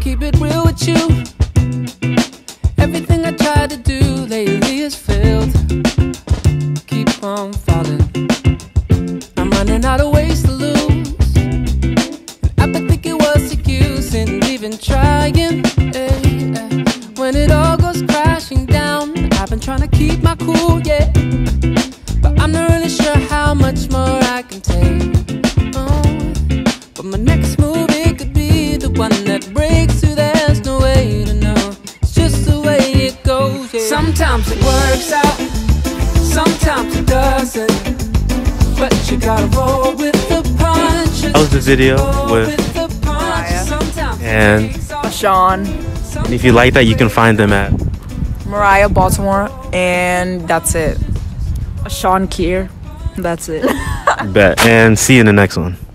keep it real with you. Everything I tried to do lately has failed. Keep on falling. I'm running out of ways to lose. I've been thinking what's the use in even trying. When it all goes crashing down, I've been trying to keep my cool, yeah. But I'm not really sure how much more I can take. But my next move, it could be the one that breaks through. There's no way to know. It's just the way it goes, yeah. Sometimes it works out, sometimes it doesn't. But you gotta roll with the punches. That was the video with Mariah and Sean, and if you like that, you can find them at Mariah Baltimore, and that's it. Sean Kier, that's it. Bet. And see you in the next one.